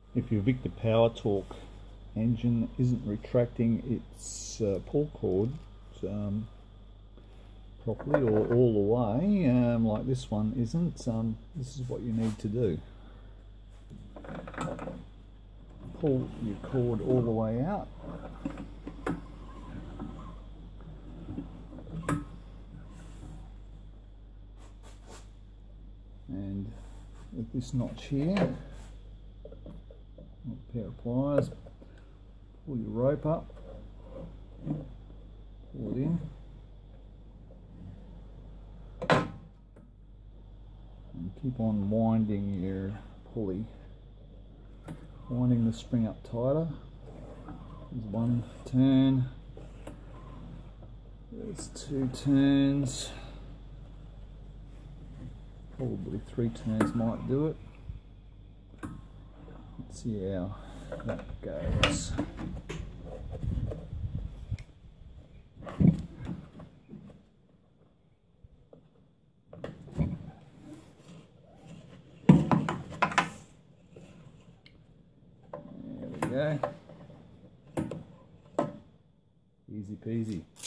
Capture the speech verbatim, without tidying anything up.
if your Victa Powertorque engine isn't retracting its uh, pull cord um, properly or all the way, um, like this one isn't, um, this is what you need to do. Pull your cord all the way out. And with this notch here, a pair of pliers, pull your rope up, pull it in, and keep on winding your pulley, winding the spring up tighter. There's one turn, there's two turns, probably three turns might do it. Let's see how that goes. There we go. Easy peasy.